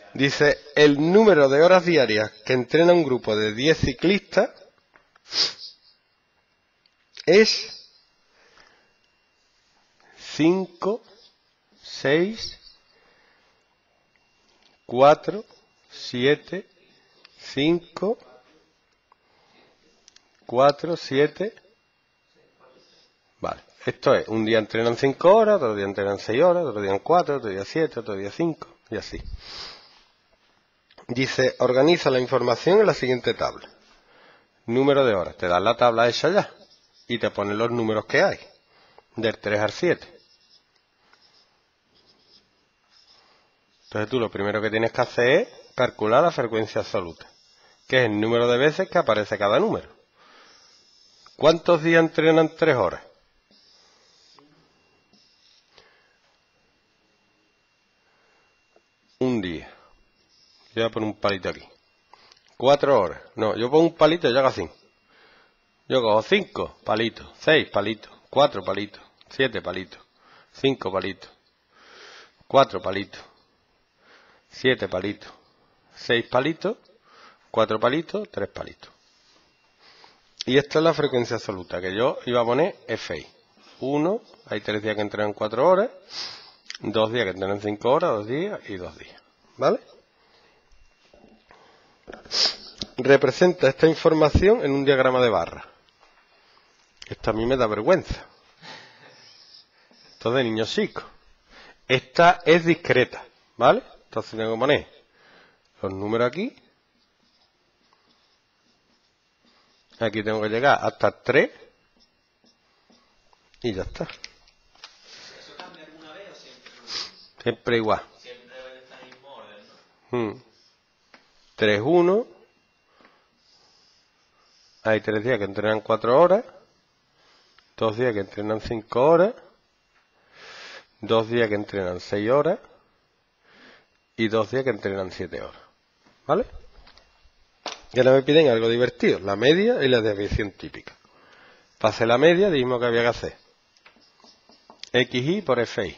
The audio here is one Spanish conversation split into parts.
Dice, el número de horas diarias que entrena un grupo de 10 ciclistas es 5, 6, 4, 7, 5, 4, 7. Vale, esto es, un día entrenan 5 horas, otro día entrenan 6 horas, otro día 4, otro día 7, otro día 5 y así. Dice, organiza la información en la siguiente tabla. Número de horas, te dan la tabla hecha ya y te ponen los números que hay, del 3 al 7. Entonces tú lo primero que tienes que hacer es calcular la frecuencia absoluta, que es el número de veces que aparece cada número. ¿Cuántos días entrenan 3 horas? Un día. Yo voy a poner un palito aquí. 4 horas. No, yo pongo un palito y yo hago así. Yo cojo 5 palitos, 6 palitos, 4 palitos, 7 palitos, 5 palitos, 4 palitos, 7 palitos, 6 palitos, 4 palitos, 3 palitos. Y esta es la frecuencia absoluta, que yo iba a poner FI. 1, hay 3 días que entrenan 4 horas, 2 días que entrenan 5 horas, 2 días y 2 días. ¿Vale? Representa esta información en un diagrama de barra. Esto a mí me da vergüenza. Esto es de niños chicos. Esta es discreta, ¿vale? Entonces tengo que poner los números aquí. Aquí tengo que llegar hasta 3. Y ya está. ¿Eso cambia alguna vez o siempre? Siempre igual. Siempre debe de estar en el mismo orden, ¿no? 3, 1. Hay 3 días que entrenan 4 horas. 2 días que entrenan 5 horas. 2 días que entrenan 6 horas. Y 2 días que entrenan 7 horas. ¿Vale? Y ahora me piden algo divertido. La media y la desviación típica. Para hacer la media dijimos que había que hacer XI por FI.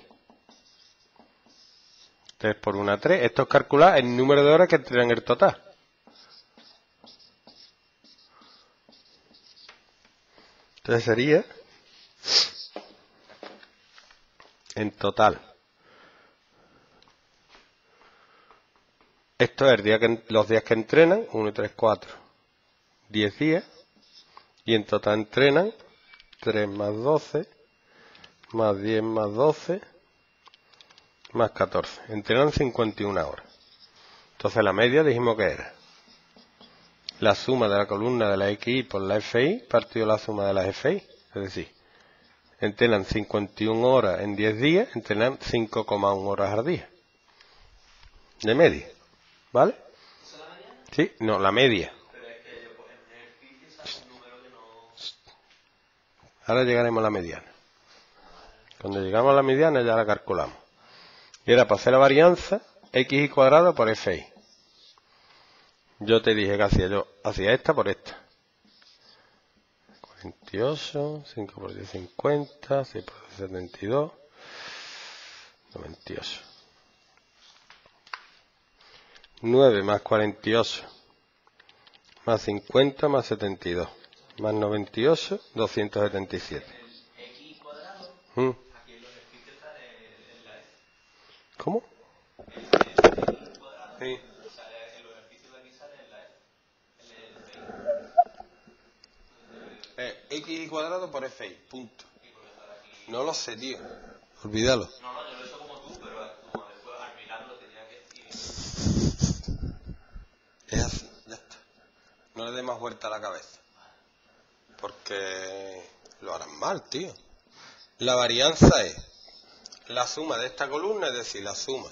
3 por 1, 3. Esto es calcular el número de horas que entrenan el total. Entonces sería en total. Esto es el día los días que entrenan, 1, 3, 4, 10 días. Y en total entrenan 3 más 12, más 10 más 12, más 14. Entrenan 51 horas. Entonces la media dijimos que era la suma de la columna de la XI por la FI partido la suma de las FI. Es decir, entrenan 51 horas en 10 días, entrenan 5,1 horas al día. De media. ¿Vale? ¿Eso es la mediana? Sí, no, la media. Pero es que yo, pues, en el ejercicio sale un número que no... Ahora llegaremos a la mediana. Cuando llegamos a la mediana ya la calculamos. Y era para hacer la varianza XI cuadrado por FI. Yo te dije que hacía esta por esta. 48, 5 por 10, 50, 6 por 10, 72, 98. 9 más 48, más 50, más 72, más 98, 277. El X cuadrado, aquí en los ejercicios está en la F. ¿Cómo? El X cuadrado, Sí. sale en los ejercicios de aquí sale en la F. X cuadrado por FI, punto. ¿Y por qué está aquí? No lo sé, tío. Olvídalo. No, yo lo he hecho como tú, pero como después al mirarlo tenía que decir... Es así, ya está. No le dé más vuelta a la cabeza. Porque lo harán mal, tío. La varianza es la suma de esta columna, es decir, la suma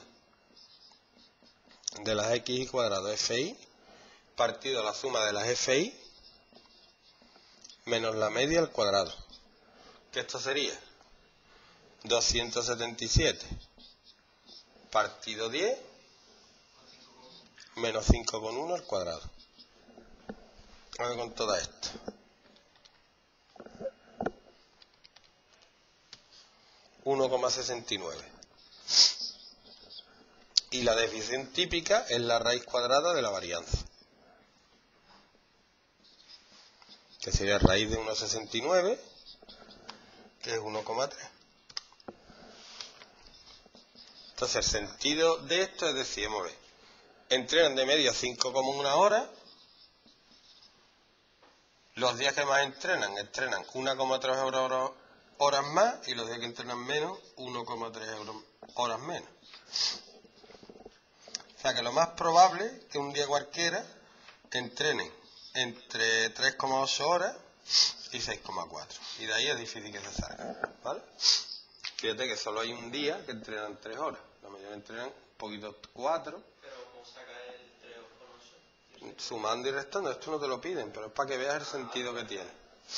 de las XI cuadrado FI partido la suma de las FI menos la media al cuadrado. Que esto sería 277 partido 10 menos 5,1 al cuadrado. Ahora con toda esto. $1,69. Y la definición típica es la raíz cuadrada de la varianza, que sería raíz de 1,69, que es 1,3. Entonces el sentido de esto es decir, vamos a ver, entrenan de media 5,1 horas, los días que más entrenan 1,3 horas más, y los días que entrenan menos, 1,3 horas menos. O sea que lo más probable es que un día cualquiera entrenen entre 3,8 horas y 6,4. Y de ahí es difícil que se salga, ¿vale? Fíjate que solo hay un día que entrenan 3 horas. La mayoría entrenan un poquito 4. Pero ¿cómo saca el 3 con 8? Sumando y restando. Esto no te lo piden, pero es para que veas el sentido que tiene.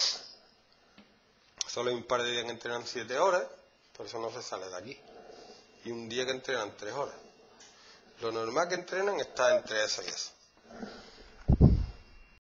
Solo hay un par de días que entrenan 7 horas, por eso no se sale de aquí. Y un día que entrenan 3 horas. Lo normal que entrenan está entre eso y eso.